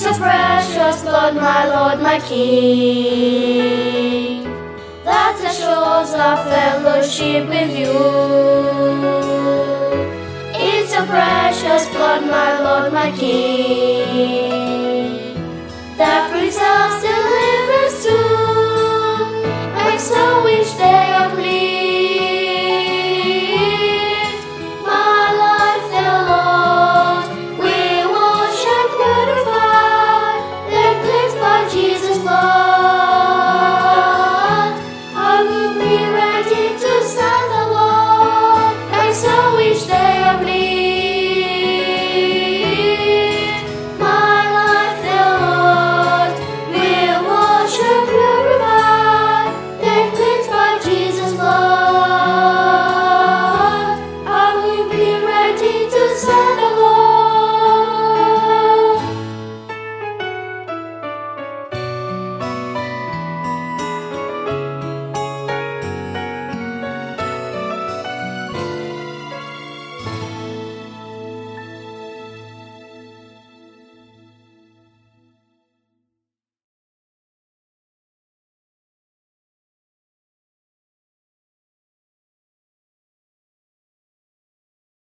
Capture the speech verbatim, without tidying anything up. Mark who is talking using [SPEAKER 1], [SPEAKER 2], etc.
[SPEAKER 1] your precious blood, my Lord, my King, that assures our fellowship with you. It's your precious blood, my Lord, my King, that preserves, delivers too, makes a wish day of plead. My life, the Lord, will wash and purify, then cleansed by Jesus' blood. I will be ready to serve the Lord, makes a wish day of plead. My life, the Lord, will wash and purify, then cleansed by Jesus' blood. I will be ready to serve the